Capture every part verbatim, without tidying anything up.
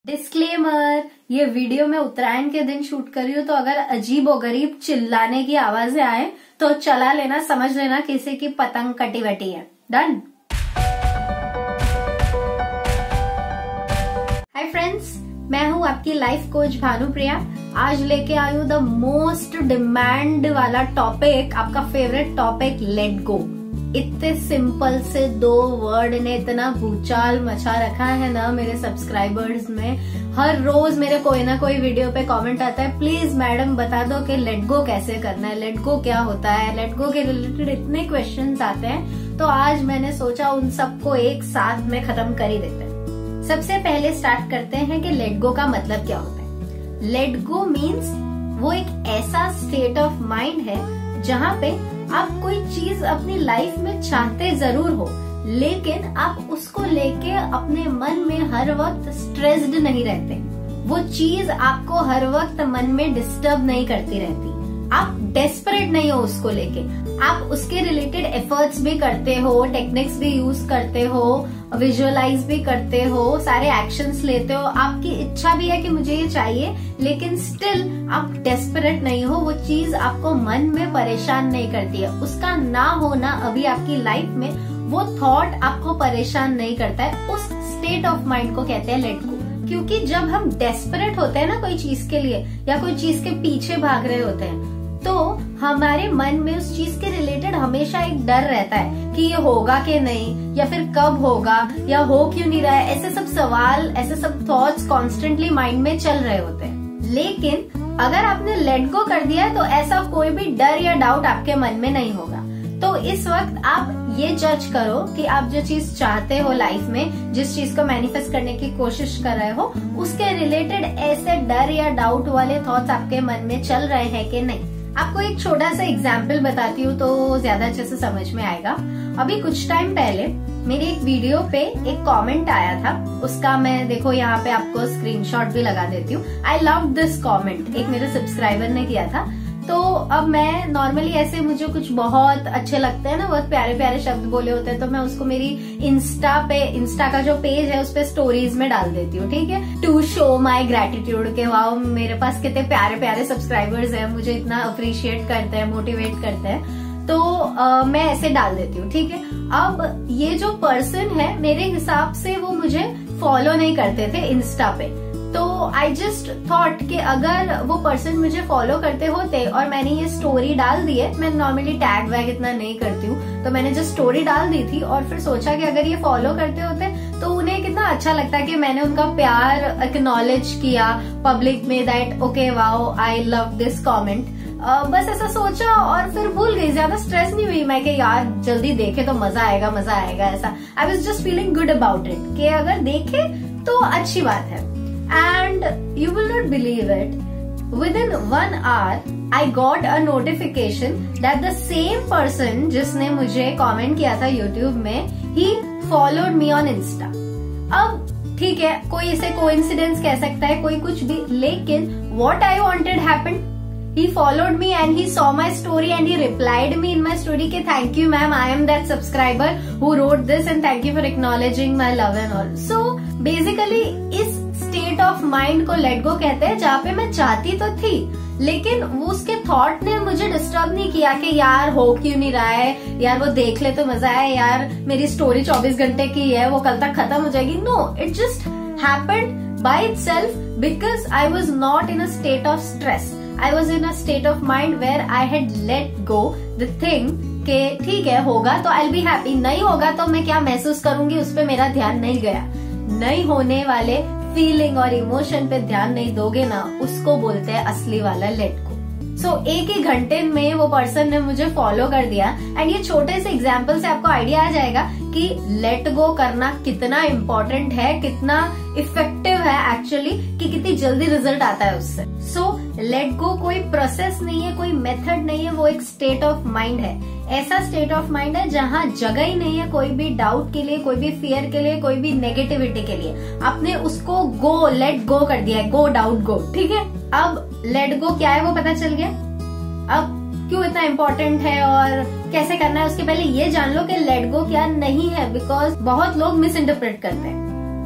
Disclaimer, ये video मैं उत्तरायण के दिन शूट कर रही हूँ, तो अगर अजीब और गरीब चिल्लाने की आवाजें आए तो चला लेना, समझ लेना किसी की पतंग कटी वटी है। डन। हाय फ्रेंड्स, मैं हूँ आपकी लाइफ कोच भानुप्रिया। आज लेके आई हूँ द मोस्ट डिमांड वाला टॉपिक, आपका फेवरेट टॉपिक, लेट गो। इतने सिंपल से दो वर्ड ने इतना भूचाल मचा रखा है ना मेरे सब्सक्राइबर्स में। हर रोज मेरे कोई ना कोई वीडियो पे कमेंट आता है, प्लीज मैडम बता दो कि लेट गो कैसे करना है, लेट गो क्या होता है, लेट गो के रिलेटेड इतने क्वेश्चंस आते हैं। तो आज मैंने सोचा उन सबको एक साथ में खत्म कर ही देते हैं। सबसे पहले स्टार्ट करते हैं कि लेट गो का मतलब क्या होता है। लेट गो मीन्स वो एक ऐसा स्टेट ऑफ माइंड है जहाँ पे आप कोई चीज अपनी लाइफ में चाहते जरूर हो, लेकिन आप उसको लेके अपने मन में हर वक्त स्ट्रेस्ड नहीं रहते। वो चीज आपको हर वक्त मन में डिस्टर्ब नहीं करती रहती। आप डेस्परेट नहीं हो उसको लेके, आप उसके रिलेटेड एफर्ट्स भी करते हो, टेक्निक्स भी यूज करते हो, विजुअलाइज भी करते हो, सारे एक्शंस लेते हो, आपकी इच्छा भी है कि मुझे ये चाहिए, लेकिन स्टिल आप डेस्परेट नहीं हो। वो चीज आपको मन में परेशान नहीं करती है। उसका ना होना अभी आपकी लाइफ में, वो थॉट आपको परेशान नहीं करता है। उस स्टेट ऑफ माइंड को कहते हैं लेट गो। क्योंकि जब हम डेस्परेट होते हैं ना कोई चीज के लिए, या कोई चीज के पीछे भाग रहे होते हैं, तो हमारे मन में उस चीज के रिलेटेड हमेशा एक डर रहता है कि ये होगा कि नहीं, या फिर कब होगा, या हो क्यों नहीं रहा है। ऐसे सब सवाल, ऐसे सब थॉट्स कॉन्स्टेंटली माइंड में चल रहे होते हैं। लेकिन अगर आपने लेट गो कर दिया तो ऐसा कोई भी डर या डाउट आपके मन में नहीं होगा। तो इस वक्त आप ये जज करो कि आप जो चीज चाहते हो लाइफ में, जिस चीज को मैनिफेस्ट करने की कोशिश कर रहे हो, उसके रिलेटेड ऐसे डर या डाउट वाले थॉट्स आपके मन में चल रहे हैं कि नहीं। आपको एक छोटा सा एग्जाम्पल बताती हूँ तो ज्यादा अच्छे से समझ में आएगा। अभी कुछ टाइम पहले मेरी एक वीडियो पे एक कमेंट आया था, उसका मैं देखो यहाँ पे आपको स्क्रीनशॉट भी लगा देती हूँ। आई लव दिस कमेंट, एक मेरे सब्सक्राइबर ने किया था। तो अब मैं नॉर्मली ऐसे, मुझे कुछ बहुत अच्छे लगते हैं ना, बहुत प्यारे प्यारे शब्द बोले होते हैं, तो मैं उसको मेरी इंस्टा पे, इंस्टा का जो पेज है उस पे स्टोरीज में डाल देती हूँ, ठीक है, टू शो माई ग्रेटिट्यूड के वाओ मेरे पास कितने प्यारे प्यारे सब्सक्राइबर्स हैं, मुझे इतना अप्रिशिएट करते हैं, मोटिवेट करते हैं। तो आ, मैं ऐसे डाल देती हूँ, ठीक है। अब ये जो पर्सन है, मेरे हिसाब से वो मुझे फॉलो नहीं करते थे इंस्टा पे। तो आई जस्ट थॉट कि अगर वो पर्सन मुझे फॉलो करते होते और मैंने ये स्टोरी डाल दी है, मैं नॉर्मली टैग वैग इतना नहीं करती हूँ, तो मैंने जस्ट स्टोरी डाल दी थी और फिर सोचा कि अगर ये फॉलो करते होते तो उन्हें कितना अच्छा लगता कि मैंने उनका प्यार एक्नॉलेज किया पब्लिक में, that okay wow I love this comment. बस ऐसा सोचा और फिर भूल गई, ज्यादा स्ट्रेस नहीं हुई मैं कि यार जल्दी देखे तो मजा आएगा मजा आएगा ऐसा। I was just feeling good about it कि अगर देखे तो अच्छी बात है। And you will not believe it, within one hour I got a notification that the same person जिसने मुझे comment किया था YouTube में, he followed me on Insta। अब ठीक है, कोई इसे coincidence कह सकता है, कोई कुछ भी, लेकिन what I wanted happened। He followed me and he saw my story and he replied me in my story कि thank you ma'am, I am that subscriber who wrote this and thank you for acknowledging my love and all। So basically इस state of mind को let go कहते हैं, जहाँ पे मैं चाहती तो थी, लेकिन वो उसके थॉट ने मुझे डिस्टर्ब नहीं किया कि यार हो क्यों नहीं रहा है, यार वो देख ले तो मजा है, यार मेरी स्टोरी चौबीस घंटे की है, वो कल तक खत्म हो जाएगी। No, it just happened by itself because I was not in a state of stress. I was in a state of mind where I had let go the thing के ठीक है होगा तो आई विल बी हैप्पी, नहीं होगा तो मैं क्या महसूस करूंगी उस पर मेरा ध्यान नहीं गया। नहीं होने वाले फीलिंग और इमोशन पे ध्यान नहीं दोगे ना, उसको बोलते हैं असली वाला लेट गो। सो so, एक ही घंटे में वो पर्सन ने मुझे फॉलो कर दिया। एंड ये छोटे से एग्जाम्पल से आपको आइडिया आ जाएगा कि लेट गो करना कितना इम्पोर्टेंट है, कितना इफेक्टिव है एक्चुअली, कि कितनी जल्दी रिजल्ट आता है उससे। सो लेट गो कोई प्रोसेस नहीं है, कोई मेथड नहीं है, वो एक स्टेट ऑफ माइंड है। ऐसा स्टेट ऑफ माइंड है जहाँ जगह ही नहीं है कोई भी डाउट के लिए, कोई भी फियर के लिए, कोई भी नेगेटिविटी के लिए। आपने उसको गो, लेट गो कर दिया है, गो डाउट गो, ठीक है। अब लेट गो क्या है वो पता चल गया। अब क्यों इतना इम्पोर्टेंट है और कैसे करना है, उसके पहले ये जान लो कि लेट गो क्या नहीं है, बिकॉज बहुत लोग मिस इंटरप्रेट करते हैं।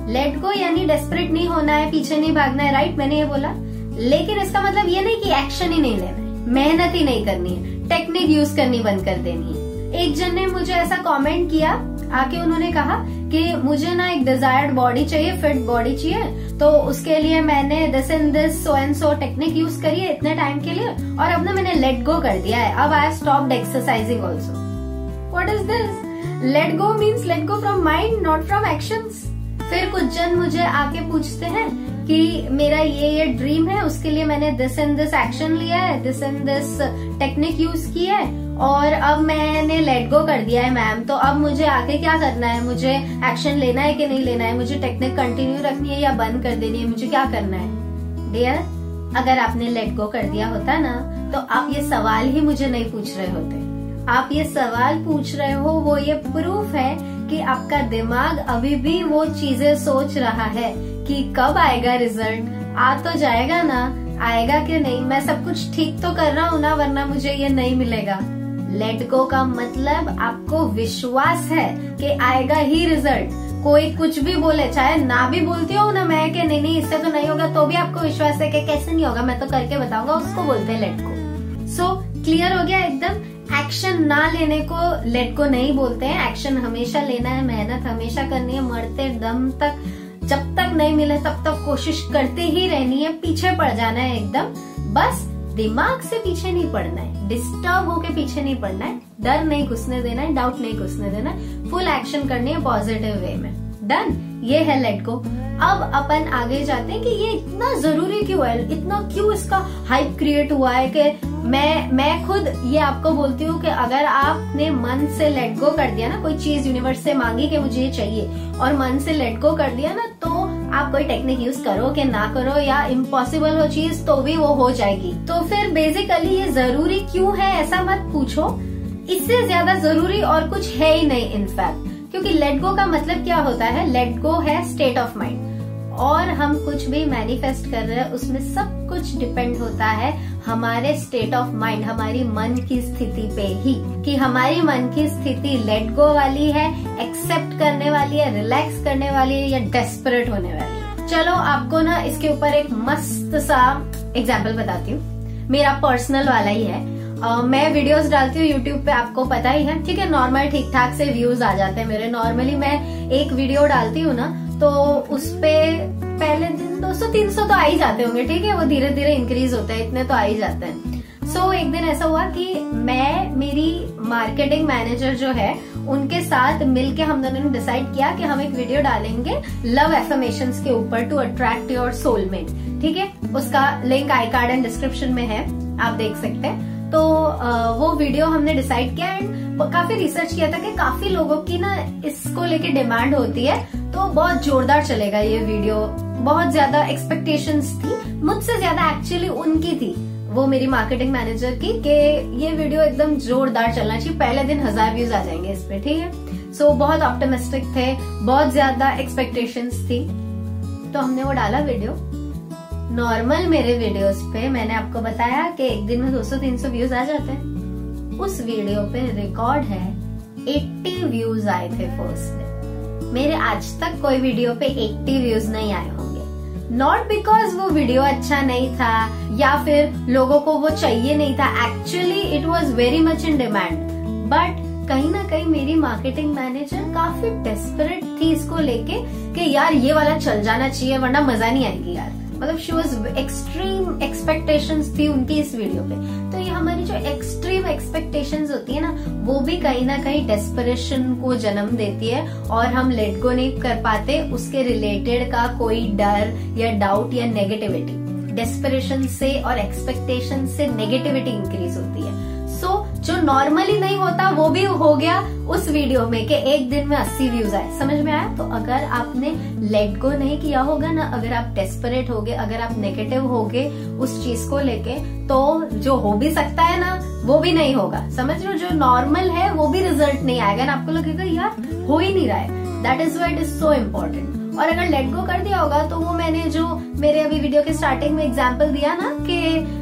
लेट गो यानी डेस्परेट नहीं होना है, पीछे नहीं भागना है, राइट? मैंने ये बोला, लेकिन इसका मतलब ये नहीं कि एक्शन ही नहीं लेना है, मेहनत ही नहीं करनी है, टेक्निक यूज करनी बंद कर देनी है। एक जन ने मुझे ऐसा कमेंट किया आके, उन्होंने कहा कि मुझे ना एक डिजायर्ड बॉडी चाहिए, फिट बॉडी चाहिए, तो उसके लिए मैंने this and this so and so technique use करी है इतने टाइम के लिए, और अब ना मैंने लेट गो कर दिया है, अब I have stopped exercising also. What is this? Let go means let go from mind, not from actions. फिर कुछ जन मुझे आके पूछते हैं कि मेरा ये ये ड्रीम है, उसके लिए मैंने दिस एंड दिस एक्शन लिया है, this and this technique use की है, और अब मैंने लेट गो कर दिया है मैम, तो अब मुझे आगे क्या करना है? मुझे एक्शन लेना है कि नहीं लेना है? मुझे टेक्निक कंटिन्यू रखनी है या बंद कर देनी है? मुझे क्या करना है? डियर, अगर आपने लेट गो कर दिया होता ना, तो आप ये सवाल ही मुझे नहीं पूछ रहे होते। आप ये सवाल पूछ रहे हो, वो ये प्रूफ है कि आपका दिमाग अभी भी वो चीजें सोच रहा है कि कब आएगा रिजल्ट। आ तो जाएगा ना, आएगा कि नहीं, मैं सब कुछ ठीक तो कर रहा हूँ ना, वरना मुझे ये नहीं मिलेगा। लेट गो का मतलब आपको विश्वास है कि आएगा ही रिजल्ट। कोई कुछ भी बोले, चाहे ना भी बोलती हो ना मैं कि नहीं नहीं इससे तो नहीं होगा, तो भी आपको विश्वास है कि कैसे नहीं होगा, मैं तो करके बताऊंगा, उसको बोलते हैं लेट गो। सो क्लियर हो गया एकदम। एक्शन ना लेने को लेट गो नहीं बोलते हैं, एक्शन हमेशा लेना है, मेहनत हमेशा करनी है, मरते दम तक, जब तक नहीं मिले तब तक कोशिश करते ही रहनी है, पीछे पड़ जाना है एकदम, बस दिमाग से पीछे नहीं पड़ना है, डिस्टर्ब होके पीछे नहीं पड़ना है, डर नहीं घुसने देना है, डाउट नहीं घुसने देना है, फुल एक्शन करनी है पॉजिटिव वे में। डन, ये है लेट गो। अब अपन आगे जाते हैं कि ये इतना जरूरी क्यों है, इतना क्यों इसका हाइप क्रिएट हुआ है कि मैं मैं खुद ये आपको बोलती हूँ कि अगर आपने मन से लेट गो कर दिया ना, कोई चीज यूनिवर्स से मांगी कि मुझे ये चाहिए और मन से लेट गो कर दिया ना, तो आप कोई टेक्निक यूज करो कि ना करो या इम्पॉसिबल हो चीज तो भी वो हो जाएगी। तो फिर बेसिकली ये जरूरी क्यों है ऐसा मत पूछो, इससे ज्यादा जरूरी और कुछ है ही नहीं इनफैक्ट, क्योंकि लेट गो का मतलब क्या होता है? लेट गो है स्टेट ऑफ माइंड, और हम कुछ भी मैनिफेस्ट कर रहे हैं उसमें सब कुछ डिपेंड होता है हमारे स्टेट ऑफ माइंड, हमारी मन की स्थिति पे ही, कि हमारी मन की स्थिति लेट गो वाली है, एक्सेप्ट करने वाली है, रिलैक्स करने वाली है, या डेस्परेट होने वाली है। चलो आपको ना इसके ऊपर एक मस्त सा एग्जाम्पल बताती हूँ, मेरा पर्सनल वाला ही है। Uh, मैं वीडियोस डालती हूँ यूट्यूब पे, आपको पता ही है, ठीक है, नॉर्मल ठीक ठाक से व्यूज आ जाते हैं मेरे। नॉर्मली मैं एक वीडियो डालती हूँ ना, तो उसपे पहले दिन दो सौ तीन सौ तो आ ही जाते होंगे, ठीक है, वो धीरे धीरे इंक्रीज होते हैं, इतने तो आ ही जाते हैं। सो so, एक दिन ऐसा हुआ कि मैं, मेरी मार्केटिंग मैनेजर जो है, उनके साथ मिलके हम दोनों ने डिसाइड किया कि हम एक वीडियो डालेंगे लव एफर्मेशंस के ऊपर, टू अट्रैक्ट योर सोलमेट, ठीक है। उसका link I card and description में है, आप देख सकते हैं। तो वो वीडियो हमने डिसाइड किया एंड काफी रिसर्च किया था कि काफी लोगों की ना इसको लेके डिमांड होती है, तो बहुत जोरदार चलेगा ये वीडियो। बहुत ज्यादा एक्सपेक्टेशंस थी, मुझसे ज्यादा एक्चुअली उनकी थी, वो मेरी मार्केटिंग मैनेजर की, कि ये वीडियो एकदम जोरदार चलना चाहिए, पहले दिन हजार व्यूज आ जाएंगे इस पे, ठीक है। सो बहुत ऑप्टिमिस्टिक थे, बहुत ज्यादा एक्सपेक्टेशंस थी, तो हमने वो डाला वीडियो। नॉर्मल मेरे वीडियोस पे मैंने आपको बताया कि एक दिन में दो सौ तीन सौ व्यूज आ जाते हैं, उस वीडियो पे रिकॉर्ड है अस्सी व्यूज आए थे फर्स्ट डे। मेरे आज तक कोई वीडियो पे अस्सी व्यूज नहीं आए होंगे, नॉट बिकॉज वो वीडियो अच्छा नहीं था या फिर लोगों को वो चाहिए नहीं था, actually it was very much in demand, but कहीं ना कहीं मेरी मार्केटिंग मैनेजर काफी डेस्परेट थी इसको लेके कि यार ये वाला चल जाना चाहिए वरना मजा नहीं आएगी यार, मतलब शी वॉज एक्सट्रीम एक्सपेक्टेशंस थी उनकी इस वीडियो पे। तो ये हमारी जो एक्सट्रीम एक्सपेक्टेशंस होती है ना, वो भी कहीं ना कहीं डेस्परेशन को जन्म देती है, और हम लेट गो नहीं कर पाते उसके रिलेटेड का कोई डर या डाउट या नेगेटिविटी। डेस्परेशन से और एक्सपेक्टेशन से नेगेटिविटी इंक्रीज होती है। सो so, जो नॉर्मली नहीं होता वो भी हो गया उस वीडियो में कि एक दिन में अस्सी व्यूज आए। समझ में आया? तो अगर आपने लेट गो नहीं किया होगा ना, अगर आप डेस्परेट होगे, अगर आप नेगेटिव होगे उस चीज को लेके, तो जो हो भी सकता है ना वो भी नहीं होगा। समझ लो, जो नॉर्मल है वो भी रिजल्ट नहीं आएगा ना, आपको लगेगा यार हो ही नहीं रहा है। That is why it is so important. और अगर लेट गो कर दिया होगा तो वो मैंने जो मेरे अभी वीडियो के स्टार्टिंग में एग्जांपल दिया ना कि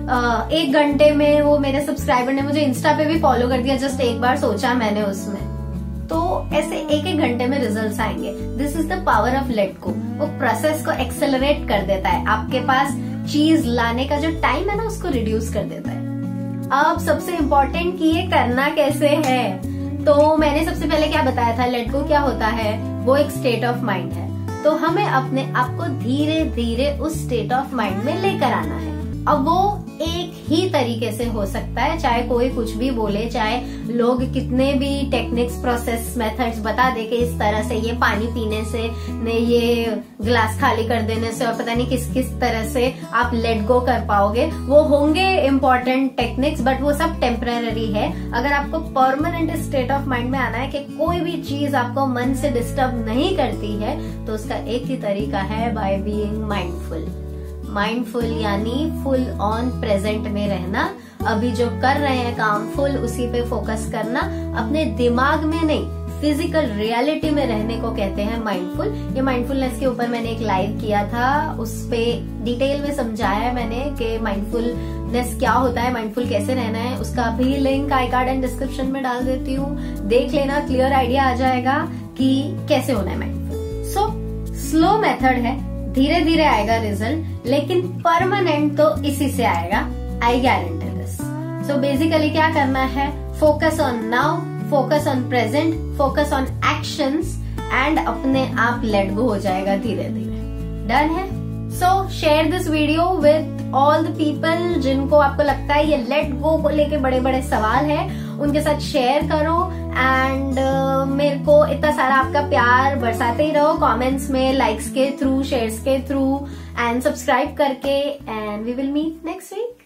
एक घंटे में वो मेरे सब्सक्राइबर ने मुझे इंस्टा पे भी फॉलो कर दिया, जस्ट एक बार सोचा मैंने उसमें, तो ऐसे एक एक घंटे में रिजल्ट्स आएंगे। This is the power of let go. वो प्रोसेस को एक्सेलरेट कर देता है, आपके पास चीज लाने का जो टाइम है ना उसको रिड्यूस कर देता है। अब सबसे इम्पोर्टेंट कि ये करना कैसे है, तो मैंने सबसे पहले क्या बताया था, लेट गो क्या होता है, वो एक स्टेट ऑफ माइंड है। तो हमें अपने आप को धीरे धीरे उस स्टेट ऑफ माइंड में लेकर आना है। अब वो एक ही तरीके से हो सकता है, चाहे कोई कुछ भी बोले, चाहे लोग कितने भी टेक्निक्स, प्रोसेस, मेथड्स बता दे कि इस तरह से, ये पानी पीने से, ने ये ग्लास खाली कर देने से, और पता नहीं किस किस तरह से आप लेट गो कर पाओगे। वो होंगे इम्पोर्टेंट टेक्निक्स, बट वो सब टेम्पररी है। अगर आपको परमानेंट स्टेट ऑफ माइंड में आना है कि कोई भी चीज आपको मन से डिस्टर्ब नहीं करती है, तो उसका एक ही तरीका है, बाय बीइंग माइंडफुल। माइंडफुल यानी फुल ऑन प्रेजेंट में रहना, अभी जो कर रहे हैं काम फुल उसी पे फोकस करना, अपने दिमाग में नहीं, फिजिकल रियलिटी में रहने को कहते हैं माइंडफुल। ये माइंडफुलनेस के ऊपर मैंने एक लाइव किया था, उस पे डिटेल में समझाया है मैंने कि माइंडफुलनेस क्या होता है, माइंडफुल कैसे रहना है। उसका भी link I card and description में डाल देती हूँ, देख लेना, क्लियर आइडिया आ जाएगा कि कैसे होना है माइंडफुल। सो स्लो मेथड है, धीरे धीरे आएगा रिजल्ट, लेकिन परमानेंट तो इसी से आएगा, I guarantee this. So basically क्या करना है, focus on now, focus on present, focus on actions, and अपने आप लेट गो हो जाएगा धीरे धीरे। डन है? So share this video with all the people जिनको आपको लगता है ये लेट गो को लेके बड़े बड़े सवाल है, उनके साथ शेयर करो। एंड uh, मेरे को इतना सारा आपका प्यार बरसाते ही रहो कमेंट्स में, लाइक्स के थ्रू, शेयर्स के थ्रू, एंड सब्सक्राइब करके, and we will meet next week.